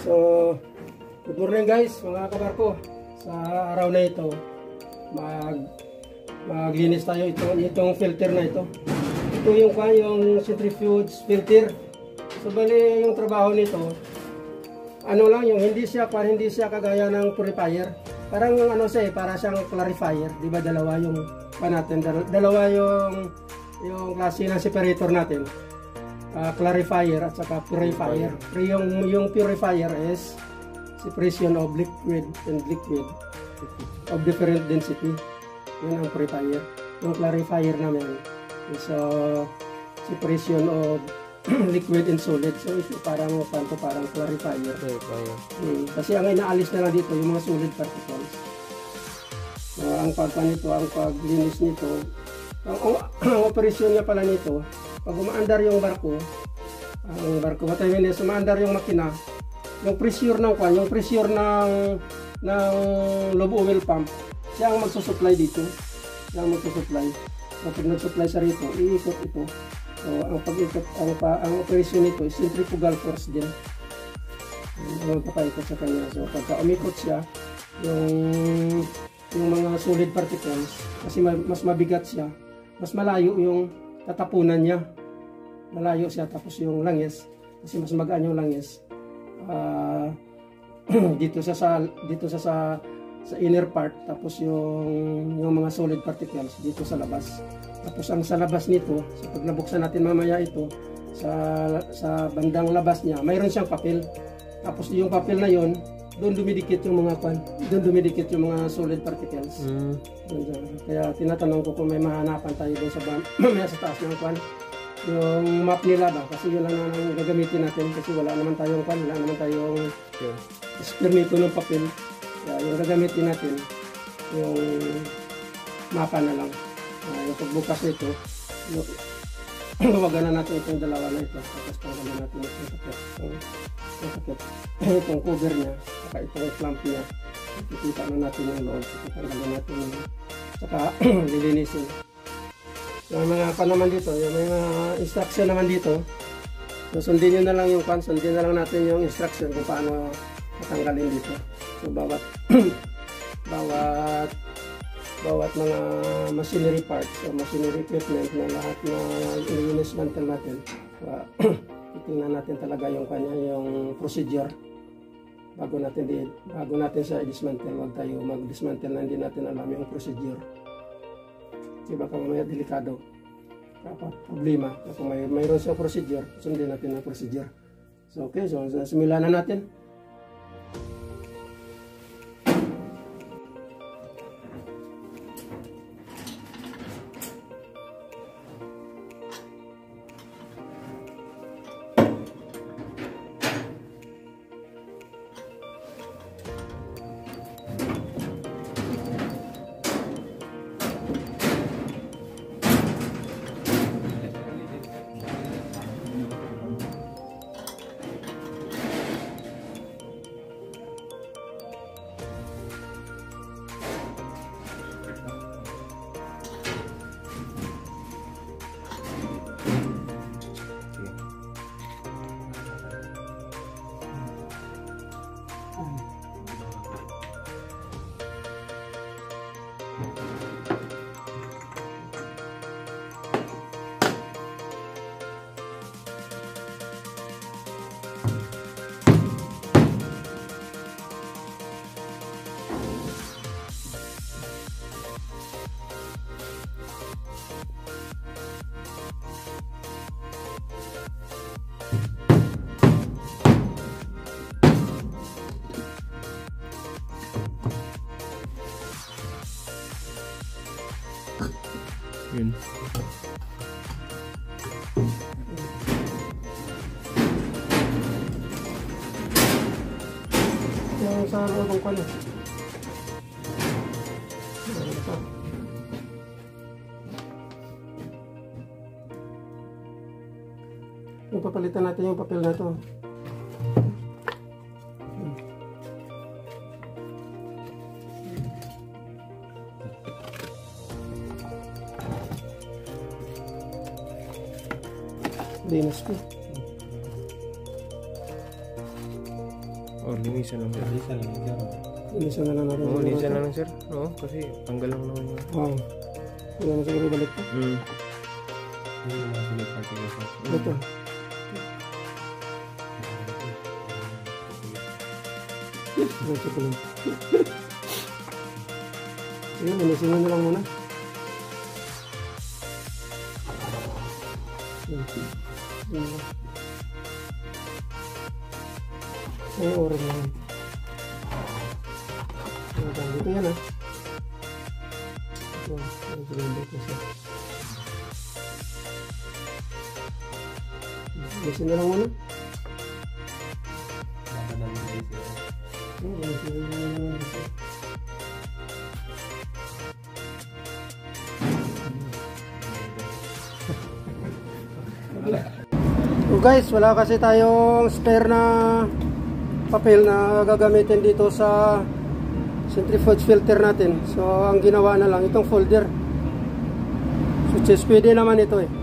So, good morning guys, mga kabarko. Sa araw na ito, maglinis tayo itong filter na ito. Ito yung centrifuge filter. So, bali yung trabaho nito, ano lang yung hindi siya kagaya ng purifier. Parang ano siya para siyang clarifier, 'di ba? Dalawa yung dalawa yung klase ng separator natin. Clarifier at saka purifier. Yung purifier is separation of liquid and liquid of different density. Yun ang purifier. Yung clarifier naman is separation of liquid and solid. So ito parang clarifier. Kasi ang inaalis na lang dito yung mga solid particles. So ang paglinis nito, ang operasyon niya pala nito, pag umaandar yung barko, what I mean is umaandar yung makina, yung pressure ng lobe oil pump, siya ang magsusupply dito. Siya ang magsusupply. So pag nagsupply sa rito, iikot ito. So ang operasyon nito is centrifugal force din. Ang papaikot sa kanya. So pagka umikot siya, yung mga solid particles, kasi mas mabigat siya, mas malayo yung tatapunan niya. Malayo siya, tapos yung langis, kasi mas magaan yung langis. Dito sa inner part, tapos yung mga solid particles dito sa labas. Tapos ang sa labas nito, so pag nabuksan natin mamaya ito, sa bandang labas niya, mayroon siyang papel. Tapos yung papel na yon, doon dumidikit yung mga solid particles. Kaya tinatanong ko kung may mahanapan tayo doon mamaya sa taas ng kwan. Yung map nila ba, kasi yun lang ang gagamitin natin, kasi wala naman tayong spare nito ng papel. Kaya yung gagamitin natin, yung mapa na lang. Yung pagbukas nito, luwagan na natin itong dalawa na ito. Tapos tanggalin natin itong takip. Itong cover niya, saka itong clamp niya. Ikita na natin yung loob. Tanggalin natin yung saka lilinisin. Yung mga naman dito, yung mga instruction naman dito, so sundin nyo na lang yung sundin na lang natin yung instruction kung paano matanggalin dito. So bawat mga machinery parts o machinery equipment na lahat na i-dismantle natin, titingnan natin talaga yung procedure bago natin siya i-dismantle. Huwag tayo mag-dismantle na hindi natin alam yung procedure. Kasi baka mamaya delikado, problema. Kung mayroon sa procedure, sundin natin ang procedure. So okay, so simulan na natin. Yun. Yung sa loob ko na. Yung papalitan natin yung papel na to. Linis ko. linisan lang sir. Linisan na lang natin. Oo, linisan lang sir. Oo, kasi tanggal lang naman yun. Oo. Wala na siguro balik ko. Ito. Ito ko lang. Ayun, linisin na lang muna. Ay, oras na. Dito yan ah. Linisin na lang muna. So guys, wala kasi tayong spare na papel na gagamitin dito sa centrifuge filter natin. So ang ginawa na lang itong folder. So pwede naman ito eh.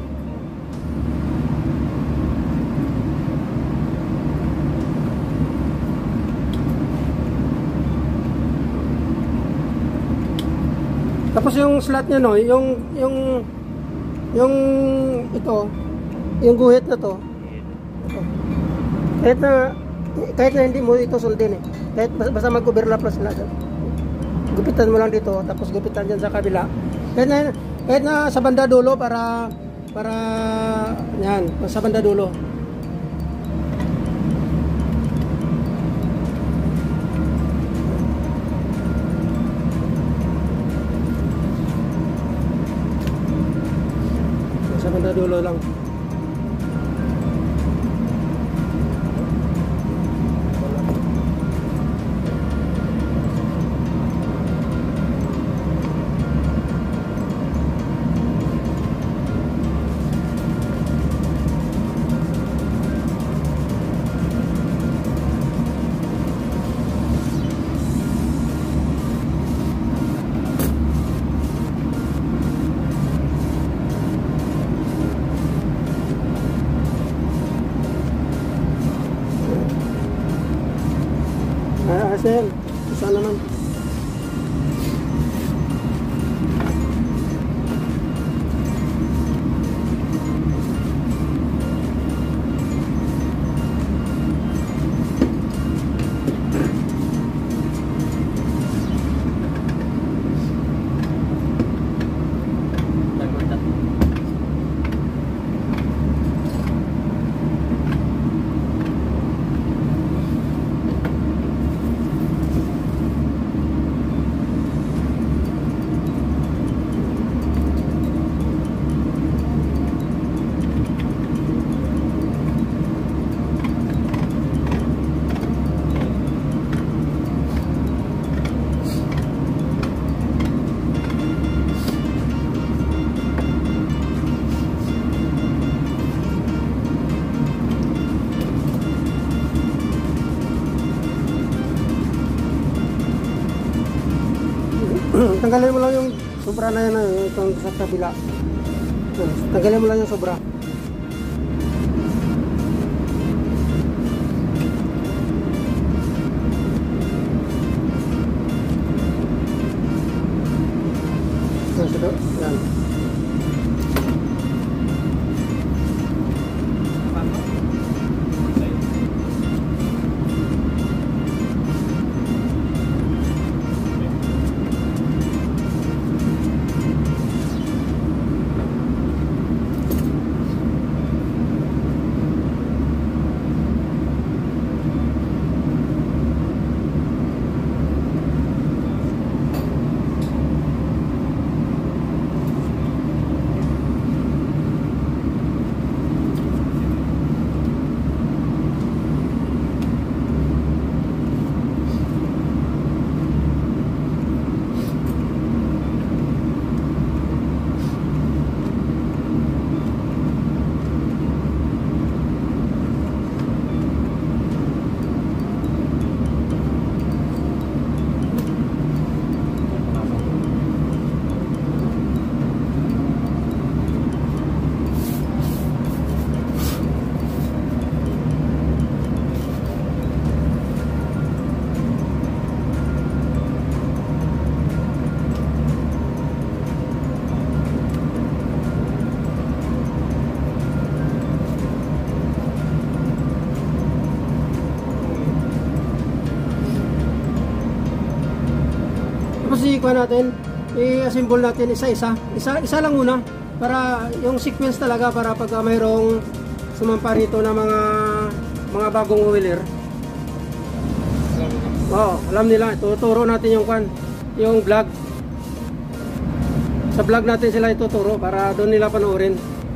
Tapos yung slot niya no, yung ito, yung guhit na to. Kahit na hindi mo ito suldin eh. Kahit basta mag-overlap na sila. Gupitan mo lang dito, tapos gupitan dyan sa kabila. Kahit na sa banda dulo para yan, sa banda dulo. Sa banda dulo lang. Sir, isa naman. Tanggalin mo lang yung sobra na yan, itong sa kabila. Tanggalin mo lang yung sobra. Yan. i-kuha natin, i-assemble natin isa-isa. Isa lang muna para yung sequence talaga para pag mayroong sumampa rito na mga bagong wheeler. Alam nila, tuturo natin yung vlog. Sa vlog natin sila ituturo para doon nila panoorin.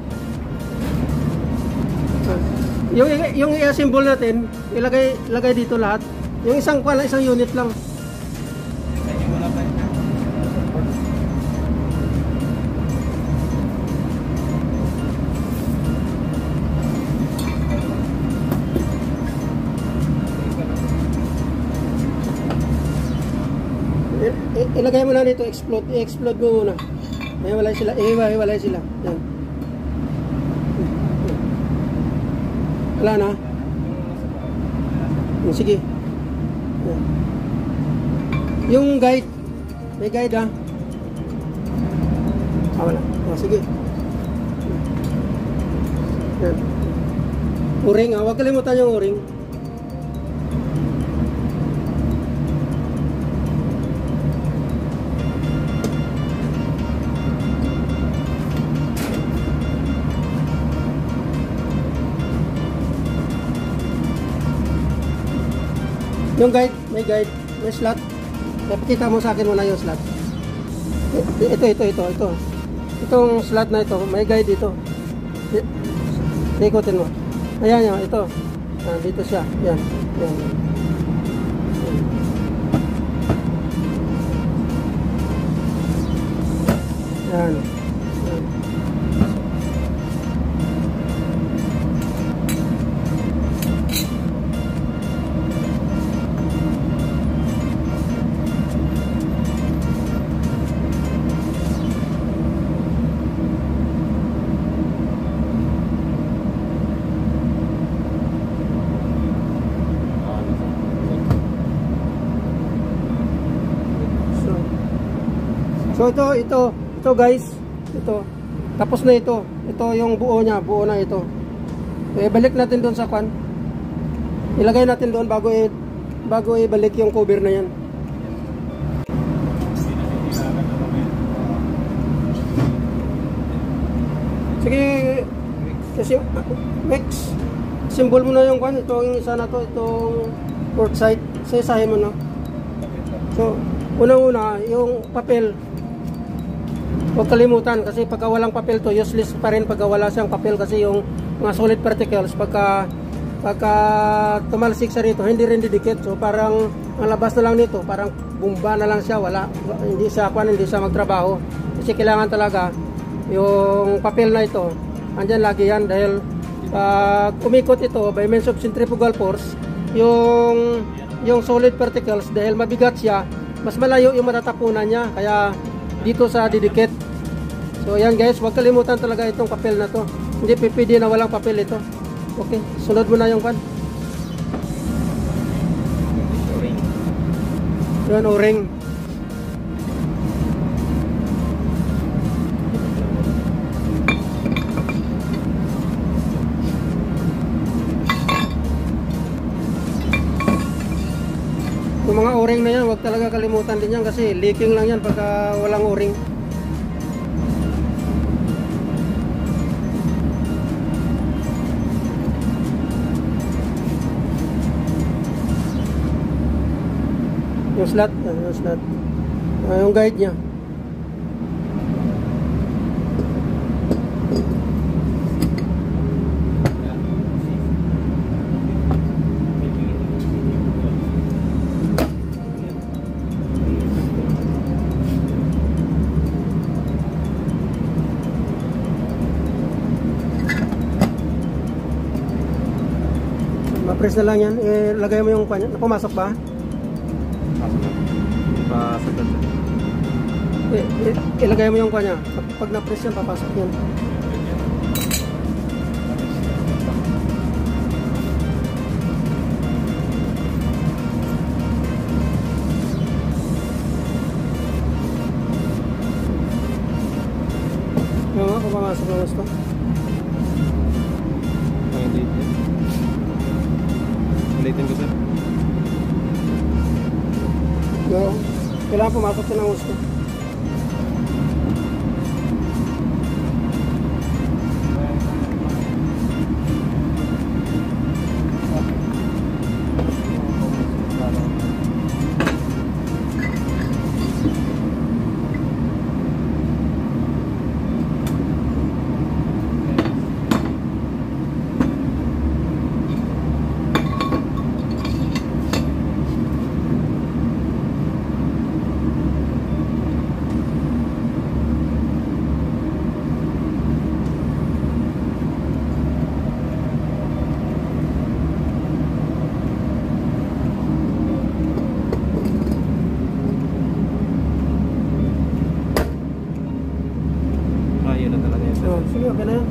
Yung i-assemble natin, ilagay dito lahat. Yung isang unit lang. Ilagay mo na dito, i-explode mo muna. Ihiwalay sila. Yan. Wala na. Sige. Yan. Yung guide, may guide ha. Wala. Sige. Yan. O-ring ha, huwag kalimutan yung o-ring. Yung guide, may slot. Pakita mo sa akin muna yung slot. Ito. Itong slot na ito, may guide dito. Ikutin mo. Ayan yan, ito. Dito siya. Yan. Yan. So ito guys, ito tapos na ito yung buo na ito. Balik natin doon sa kwan, ilagay natin doon bago ibalik yung cover na yan. Sige, kasi mix symbol mo na yung kwan, yung isa na to, itong port side, sasahin mo na. So unang-una yung papel, huwag kalimutan kasi pagka walang papel to, useless pa rin pagka wala siyang papel kasi yung mga solid particles pagka tumalsik sa rito hindi rin didikit. So parang ang labas na lang nito parang bumba na lang siya, hindi siya magtrabaho kasi kailangan talaga yung papel na ito andyan lagi yan dahil pag umikot ito by means of centrifugal force yung solid particles dahil mabigat siya, mas malayo yung matatapunan niya kaya dito sa didikit. So ayan guys, huwag kalimutan talaga itong papel na to, hindi pwede na walang papel ito. Okay, sunod mo na yung pan. Yan, o-ring. Yung mga o-ring na yan, huwag talaga kalimutan din yan kasi leaking lang yan pagka walang o-ring. Yung slot, yung guide niya. Ma-press na lang yan. Lagay mo yung kanya. Pumasok ba? Pasok. Ilagay mo yung kanya. Pag na-press yan, papasok yan. Yung nga, kung pumasok na gusto. Ulitin ko sir. Go. Kailangan pumasok siya ng gusto. Yun na talaga yun, sir. Oh, sige, okay na yan.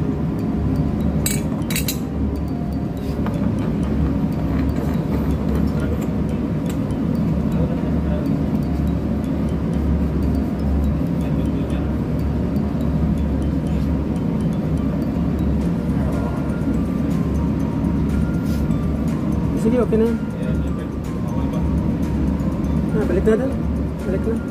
Sige, okay na yan. Balik na din. Balik na.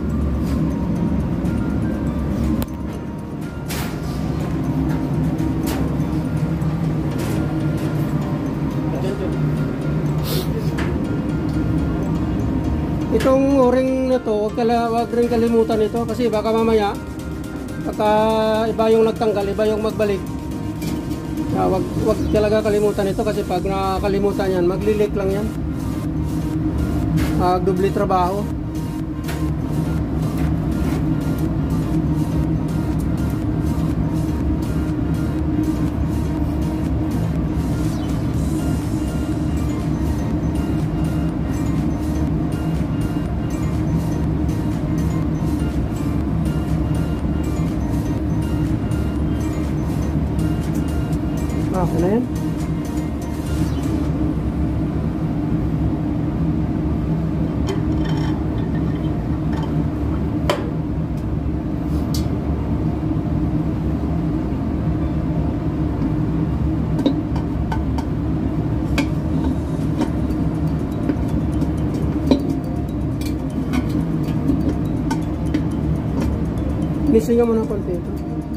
Itong o-ring na to, wag rin kalimutan ito kasi baka mamaya pagka iba yung nagtanggal, iba yung magbalik. Wag talaga kalimutan ito kasi pag nakalimutan yan, maglilik lang yan. Dubli trabaho. Okay na yan. Missing nga muna konti ito.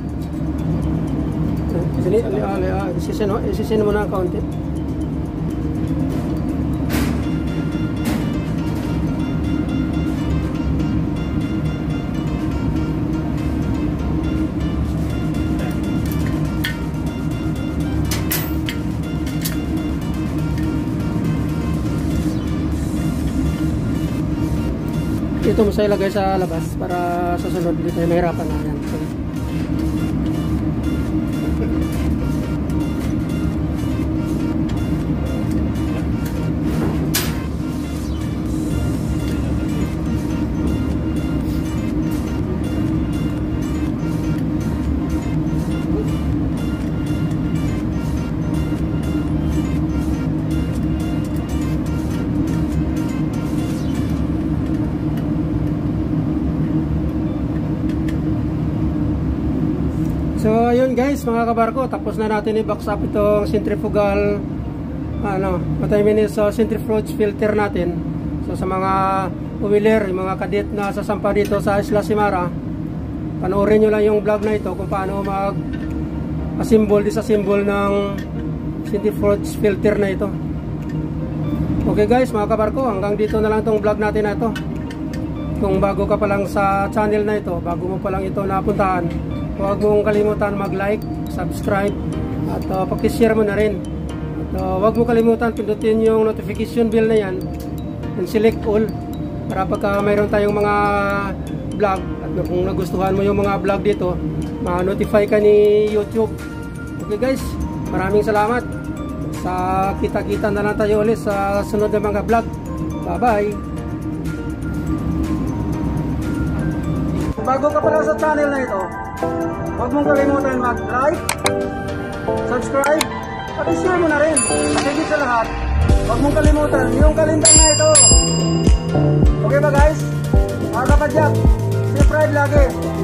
Isisin mo na kaunti. Ito mo sa ilagay sa labas para sa sunod dito ay mahirapan na yan. So ayun guys, mga kabarko, tapos na natin i-box up itong centrifugal centrifuge filter natin. So sa mga wheeler, yung mga kadit na sasampa dito sa Isla Simara, panoorin nyo lang yung vlog na ito kung paano mag-assemble, disassemble ng centrifuge filter na ito. Okay guys, mga kabarko, hanggang dito na lang itong vlog natin na ito. Kung bago ka pa lang sa channel na ito, bago mo pa lang ito napuntahan, huwag mong kalimutan mag-like, subscribe, at pag-share mo na rin. At huwag mo kalimutan pindutin yung notification bell na yan and select all para pagka mayroon tayong mga vlog at kung nagustuhan mo yung mga vlog dito, ma-notify ka ni YouTube. Okay guys, maraming salamat. Sa kita-kita na lang tayo ulit sa sunod na mga vlog. Bye-bye! Bago ka pala sa channel na ito, huwag mong kalimutan mag-like, subscribe, at i-share mo na rin. At higit sa lahat, huwag mong kalimutan yung kalendar na ito. Okay ba guys? Mga kapadyak, subscribe lagi.